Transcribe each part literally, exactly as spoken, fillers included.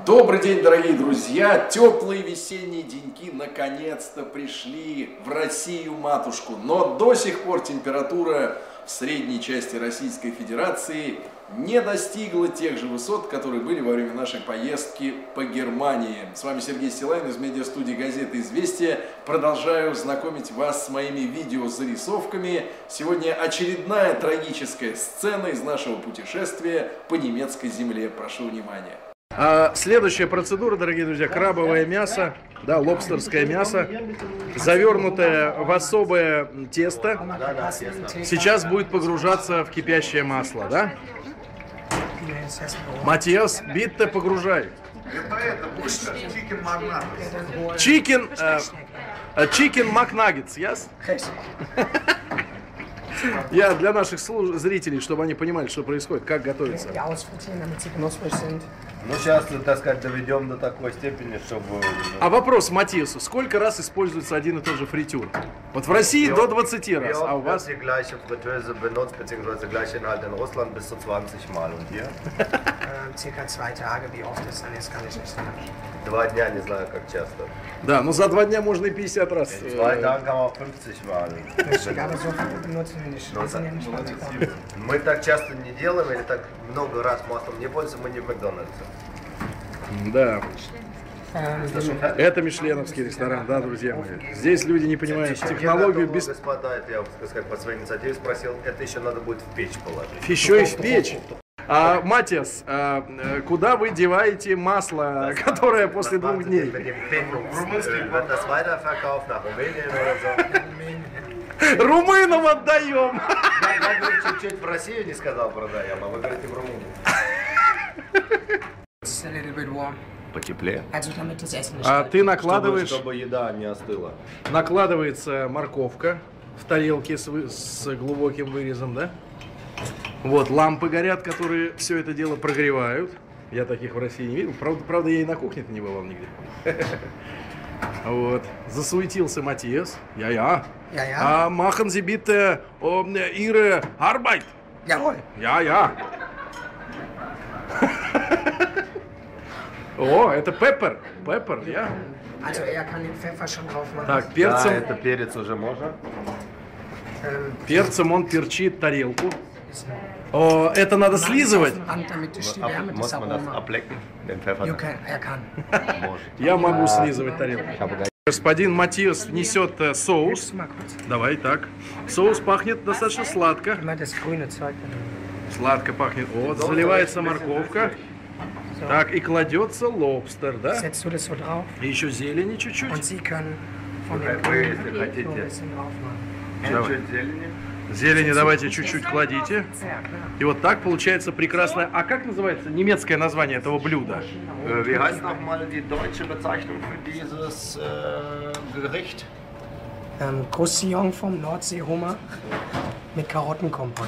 Добрый день, дорогие друзья! Теплые весенние деньки наконец-то пришли в Россию-матушку, но до сих пор температура в средней части Российской Федерации не достигла тех же высот, которые были во время нашей поездки по Германии. С вами Сергей Силайн из медиастудии газеты «Известия». Продолжаю знакомить вас с моими видеозарисовками. Сегодня очередная трагическая сцена из нашего путешествия по немецкой земле. Прошу внимания. А следующая процедура, дорогие друзья, крабовое мясо, да, лобстерское мясо, завернутое в особое тесто, сейчас будет погружаться в кипящее масло, да? Матиас, битте, погружай. Чикен, чикен макнаггетс, yes? Я для наших зрителей, чтобы они понимали, что происходит, как готовится. Ну, сейчас, так сказать, доведем до такой степени, чтобы... А вопрос Матиасу. Сколько раз используется один и тот же фритюр? Вот в России до двадцати раз, а у вас? Два дня, не знаю, как часто. Да, но за два дня можно и пятьдесят раз. Два дня можно пятьдесят Mal. Мы так часто не делаем, или так много раз маслом не пользуемся, мы не в Макдональдсе. Да. Это мишленовский ресторан, да, друзья мои. Здесь люди не понимают технологию без... Господа, это я, так сказать, по своей инициативе спросил, это еще надо будет в печь положить. Еще и в печь? А, Матиас, а, куда вы деваете масло, которое после двух дней? Румынам отдаем! Я, говорю, чуть-чуть в Россию не сказал продаем, а вы говорите в Румынию. Потеплее. А ты накладываешь... Чтобы, чтобы еда не остыла. Накладывается морковка в тарелке с, вы... с глубоким вырезом, да? Вот, лампы горят, которые все это дело прогревают. Я таких в России не видел. Правда, правда я и на кухне-то не бывал нигде. Вот. Засуетился Матиас. Я-я. А machen Sie bitte Ihre Arbeit. Я-я. О, это пеппер. Пеппер, я. Так, перцем. Да, это перец уже можно. Перцем он перчит тарелку. О, это надо слизывать? Я могу слизывать тарелку. Господин Матиас несет соус. Давай так. Соус пахнет достаточно сладко. Сладко пахнет. Вот, заливается морковка. Так, и кладется лобстер, да? И еще зелени чуть-чуть. Вы, если хотите, чуть-чуть зелени. Зелени давайте чуть-чуть кладите. И вот так получается прекрасное. А как называется немецкое название этого блюда? Wie heißt nochmal die deutsche Bezeichnung für dieses Gericht? Croussillon vom Nordseehummer mit Karottenkompott.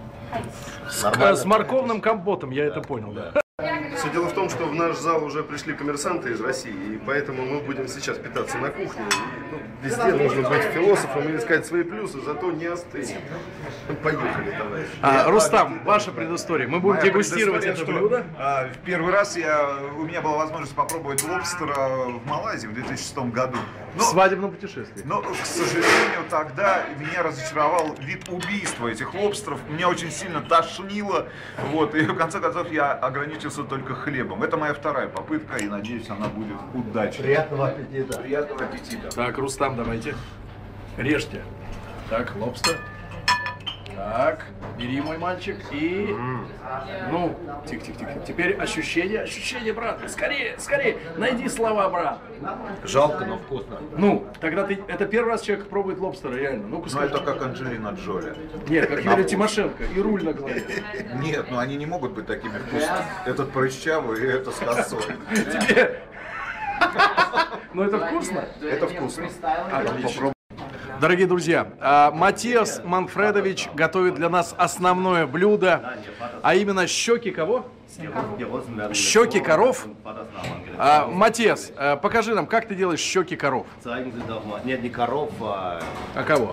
С морковным компотом, я это понял, да. Все дело в том, что в наш зал уже пришли коммерсанты из России, и поэтому мы будем сейчас питаться на кухне. И, ну, везде нужно быть философом и искать свои плюсы, зато не остынем. Ну, поехали, товарищи. А, Рустам, ваша предыстория. Мы будем Моя дегустировать это блюдо. А, в первый раз я, у меня была возможность попробовать лобстера в Малайзии в две тысячи шестом году. Но, в свадебном путешествии. Но, к сожалению, тогда меня разочаровал вид убийства этих лобстеров. Меня очень сильно тошнило. Вот, и в конце концов я ограничился только хлебом. Это моя вторая попытка, и надеюсь, она будет удачной. Приятного аппетита. Приятного аппетита. Так, Рустам, давайте. Режьте. Так, лобстер. Так, бери, мой мальчик, и... Mm. Ну, тихо-тихо-тихо. Теперь ощущение, ощущение, брат. Скорее, скорее, найди слова, брат. Жалко, но вкусно. Ну, тогда ты... Это первый раз человек пробует лобстера, реально. Ну-ка, ну, это как Анджелина Джоли. Нет, как Юлия Тимошенко. И руль на голове. Нет, ну они не могут быть такими вкусными. Этот прыщавый, и это с косой. Тебе... Ну, это вкусно? Это вкусно. Отлично. Дорогие друзья, Матиас Манфредович готовит для нас основное блюдо, а именно щеки кого? Щеки коров. А, Матиас, покажи нам, как ты делаешь щеки коров. Нет, не коров, а... А кого?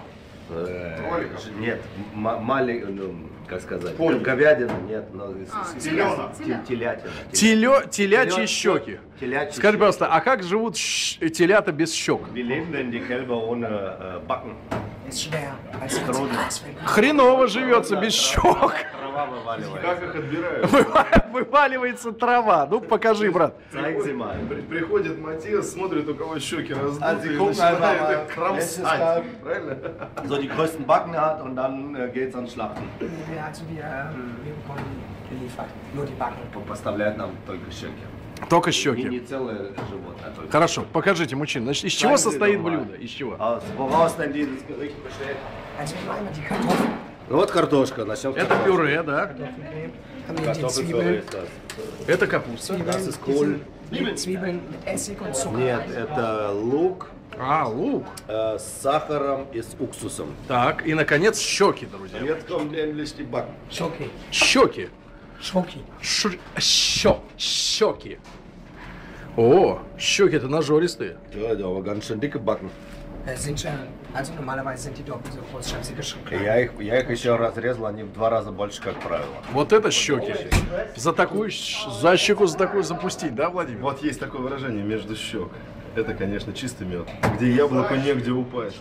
Кроликов? Нет, маленький, ну, как сказать, Пони. говядина, нет, но А, телятина. теля- Телятина. Телё, телячьи Телё- щеки. телячьи Скажи, щеки. пожалуйста, а как живут щ- телята без щек? Wie leben denn die Kälber ohne äh, Backen? Ist schwer, als sie uns auswählen. Хреново живется без щек. Трава вываливает. Как их отбирают? Вываливается трава. Ну, покажи, брат. Zeigen Sie mal. При- Приходит Матиас, смотрит, у кого щеки Also раздуты, sie и gucken einfach начинает mal, их welches кромсать. Kalb Правильно? so die größten Backen hat und dann äh, geht's ans Schlachten. Wir, also wir, ähm, wir bekommen geliefert, nur die Backen. Поставляют нам только щеки. Только Не, щеки. не целое животное, а только. Хорошо, покажите, мужчина. Значит, из чего Zeigen Sie состоит doch mal. блюдо? Из чего? Aus woraus denn dieses Gericht besteht? Also wir einmal die Kartoffeln, Ну вот картошка, начнем с Это картошки. пюре, да? Kartoffeln, haben wir die Kartoffelpüree Zwiebeln, ist das. Это капуста. Das ist die Kohl. sind Zwiebeln mit Essig und Zucker. Нет, это лук А, лук. э, с сахаром и с уксусом. Так, и, наконец, щеки, друзья. Jetzt kommt endlich die Backen. Schoki, Щеки. Schoki. Ш- щё- щеки. О, щеки-то нажористые. Ja, aber ganz schön dicke Backen. Äh, sind schon, also normalerweise sind die doppelt so groß, ich habe sie geschrieben. Я их, я их еще разрезал, они в два раза больше, как правило. Вот это щеки. За такую, щ- за щеку за такую запустить, да, Владимир? Вот есть такое выражение между щек. Это, конечно, чистый мед. Где яблоку негде упасть.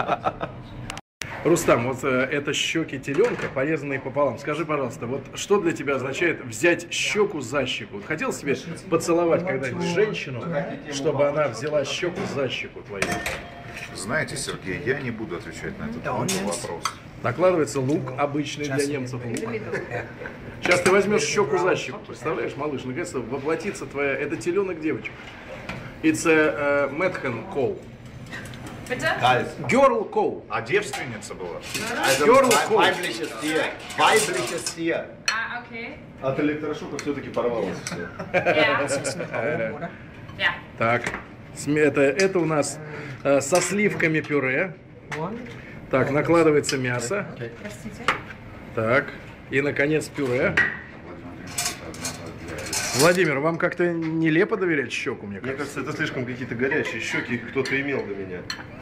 Рустам, вот э, это щеки теленка, порезанные пополам. Скажи, пожалуйста, вот что для тебя означает взять щеку за щеку? Вот хотел себе поцеловать когда-нибудь женщину, чтобы она взяла щеку за щеку твою? Знаете, Сергей, я не буду отвечать на этот вопрос. Накладывается лук, обычный для немцев лук. Сейчас ты возьмешь щеку за щеку, представляешь, малыш, наконец-то воплотится твоя... Это теленок девочка. It's a uh, Methen call. Bitte? Kalt. Girl call. А девственница была? Also Girl wei- Kohl. weibliches Tier. Weibliches Tier. Ah, okay. От электрошока все-таки порвалось все. Ja. Das ist mit oben, oder? Ja. Так, сме- это, это у нас э, со сливками пюре. Und Так, накладывается мясо. Простите. Так, и, наконец, пюре. Владимир, вам как-то нелепо доверять щеку, мне Мне кажется. кажется, это слишком какие-то горячие щеки, их кто-то имел до меня.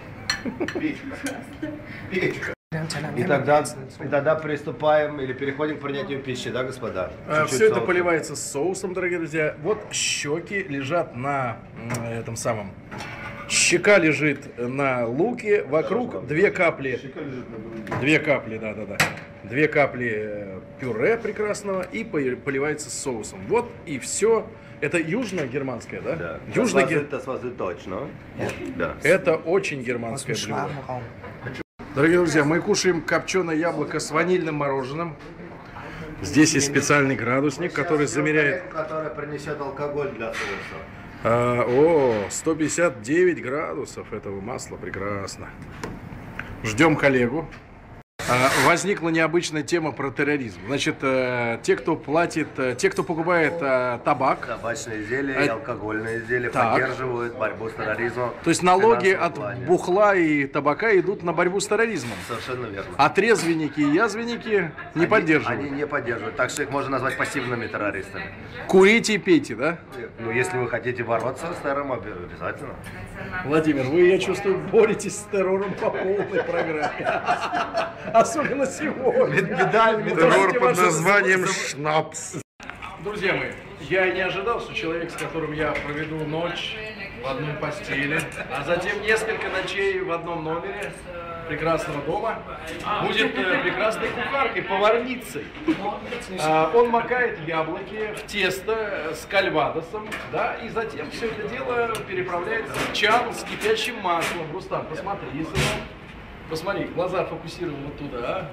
dann Teller И mehr тогда, mit Weizen. и тогда приступаем или переходим к принятию пищи, да, господа? А, Чуть-чуть Все это соуса. поливается соусом, дорогие друзья. Вот щеки лежат на м, этом самом. Щека лежит на луке, вокруг две капли. Две капли, да-да-да. Две капли э, пюре прекрасного и по- поливается соусом. Вот и все. Это южно-германское, да? Да. Южно Das war- das war Süddeutsch, ne? Да. Это очень Aus dem германское блюдо. Schwabenraum. Дорогие друзья, мы кушаем копченое яблоко с ванильным мороженым. Здесь есть специальный градусник, который замеряет... Который принесет алкоголь для соуса. А, о, сто пятьдесят девять градусов этого масла, прекрасно. Ждем коллегу. А, возникла необычная тема про терроризм. Значит, э, те, кто платит, э, те, кто покупает э, табак, Табачные изделия А- и алкогольные изделия Так. поддерживают борьбу с терроризмом. то есть налоги в финансовом от плане. бухла и табака идут на борьбу с терроризмом. Совершенно верно. А трезвенники и язвенники не Они- поддерживают. Они не поддерживают. Так что их можно назвать пассивными террористами. Курите и пейте, да? Ну, если вы хотите бороться с террором, обе- обязательно. Владимир, вы, я чувствую, боретесь с террором по полной программе. Особенно сегодня. Террор под названием «Шнапс». Друзья мои, я не ожидал, что человек, с которым я проведу ночь в одной постели, а затем несколько ночей в одном номере прекрасного дома, будет э, прекрасной кухаркой, поварницей. А, он макает яблоки в тесто с кальвадосом, да, и затем все это дело переправляет в чан с кипящим маслом. Рустам, посмотри, сынок. Посмотри, глаза фокусированы вот туда.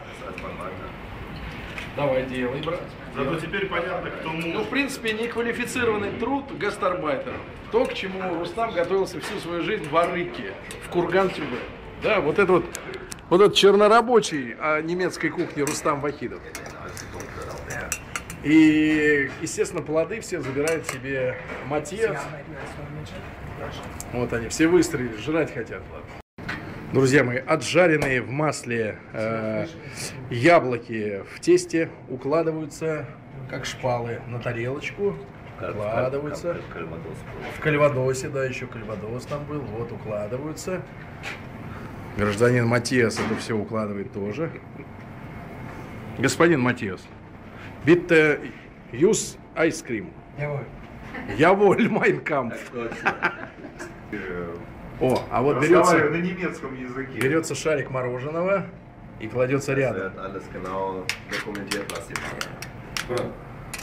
Давай, делай, брат. Зато теперь понятно, кто Ну, муж. в принципе, неквалифицированный труд гастарбайтеров. То, к чему Рустам готовился всю свою жизнь в Арыке, в Курган-Тюбе. Да, вот это вот, вот этот чернорабочий а, немецкой кухни Рустам Вахидов. И, естественно, плоды все забирает себе Матиас. Sie arbeiten als Dolmetscher. Вот они, все выстрелили, жрать хотят. Друзья мои, отжаренные в масле э, яблоки в тесте укладываются, как шпалы, на тарелочку. Укладываются. В кальвадосе, да, еще кальвадос там был. Вот, укладываются. Гражданин Матиас это все укладывает тоже. Господин Матиас, bitte use ice cream. Jawohl. Jawohl, mein Kampf. О, а вот берется, Разговариваю на немецком языке. берется шарик мороженого и кладется рядом. Wird alles genau dokumentiert, was sie machen.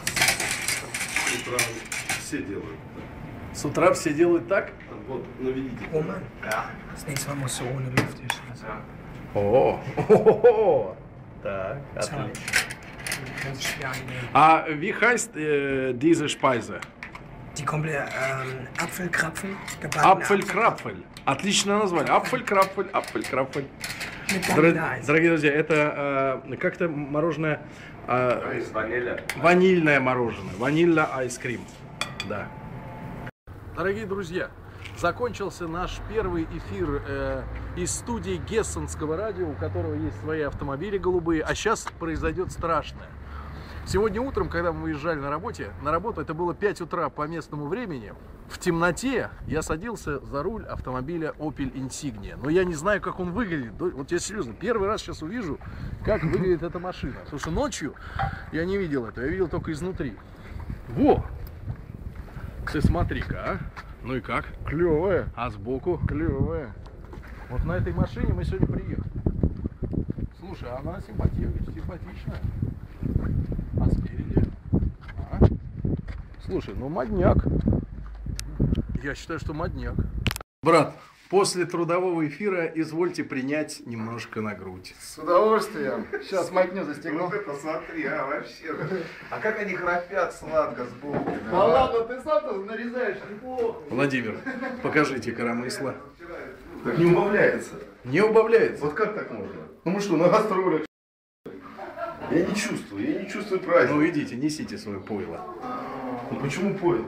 С утра все делают. С утра все делают так? Вот, наведите. Oh Mann. Das nächste Mal musst du ohne Luft hier schießen. О, о, так, So. отлично. Du kannst es schwer annehmen. А wie heißt äh, diese Speise? Die komplette ähm, Apfelkrapfen, gebackene Апфель-крапфель. Отличное название. Апфель-крапфель, апфель-крапфель. mit Дор- Vanilleeis. Дорогие друзья, это э, как-то мороженое, э, Ist Vanille. ванильное мороженое, ванильное айскрим. Да. Дорогие друзья, закончился наш первый эфир э, из студии Гессенского радио, у которого есть свои автомобили голубые, а сейчас произойдет страшное. Сегодня утром, когда мы выезжали на работе, на работу, это было пять утра по местному времени, в темноте я садился за руль автомобиля Opel Insignia. Но я не знаю, как он выглядит. Вот я серьезно, первый раз сейчас увижу, как выглядит эта машина. Потому что ночью я не видел это, я видел только изнутри. Во! Ты смотри-ка, а? Ну и как? Клевая. А сбоку? Клевая. Вот на этой машине мы сегодня приехали. Слушай, она симпатичная, симпатичная. А спереди? А? Слушай, ну модняк. Я считаю, что модняк. Брат, после трудового эфира извольте принять немножко на грудь. С удовольствием. Сейчас мотню застегну. Вот это смотри, а вообще. А как они храпят сладко с булками. Да ладно, ты сам-то нарезаешь неплохо. Владимир, покажите коромысло. Так не убавляется. Не убавляется. Вот как так можно? Ну мы что, на гастролях? Я не чувствую, я не чувствую праздника. Ну идите, несите свое пойло. Ну почему пойло?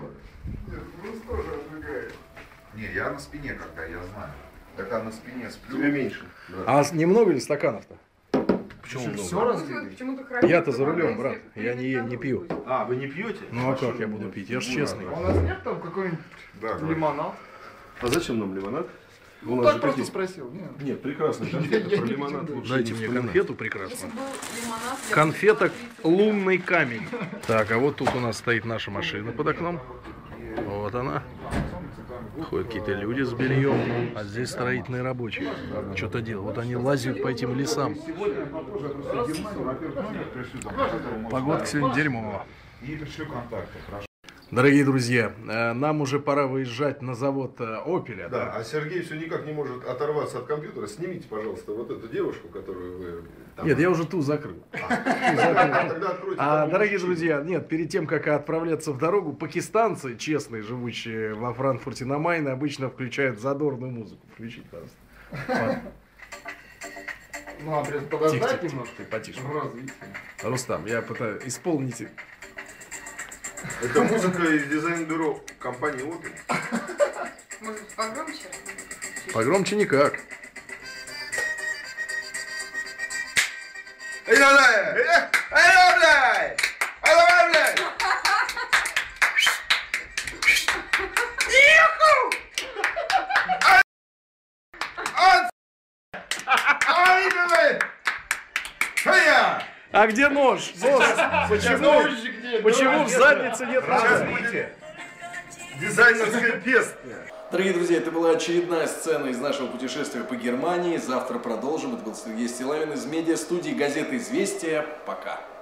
Не, я на спине когда, я знаю. Когда на спине сплю. Тебе меньше. А немного ли стаканов-то? Почему много? Все разлили? Почему-то хранить. Я-то за рулем, брат. Я не, не пью. А, вы не пьете? Ну а как я буду пить? Я ж честный. У нас нет там какой-нибудь Да, говорю. лимонад? А зачем нам лимонад? У нас Так же просто какие... спросил. Нет. Нет, прекрасная конфета, Я про не лимонад буду. лучше Дайте не мне вспоминать. конфету Если прекрасную. был лимонад, я Конфета бы сказала, лунный камень. Так, а вот тут у нас стоит наша машина под окном. Вот она. Ходят какие-то люди с бельем, а здесь строительные рабочие. Что-то делают. Вот они лазят по этим лесам. Погодка сегодня дерьмовая. И пришлю контакты, хорошо. Дорогие друзья, э, нам уже пора выезжать на завод э, Опеля. Да, а Сергей все никак не может оторваться от компьютера. Снимите, пожалуйста, вот эту девушку, которую вы... там- Нет, я уже ту закрыл. Тогда откройте. А, там дорогие мужчину. друзья, нет, перед тем, как отправляться в дорогу, пакистанцы, честные, живущие во Франкфурте на Майне, обычно включают задорную музыку. Включите, пожалуйста. Ну, а придется Тихо, подождать тихо, немножко. тихо, потише. Развитие. Рустам, я пытаюсь исполнить. Это музыка из дизайн-бюро компании Opel. может, погромче? Погромче никак. Эй, давай! Эй, давай! Эй, давай, блядь! Ай, блядь! Эй! А где нож? Нож! Почему? Почему в заднице нет Сейчас ножа? будете. Дизайнерская песня. Дорогие друзья, это была очередная сцена из нашего путешествия по Германии. Завтра продолжим. Это был Сергей Стилавин из медиа-студии газеты «Известия». Пока.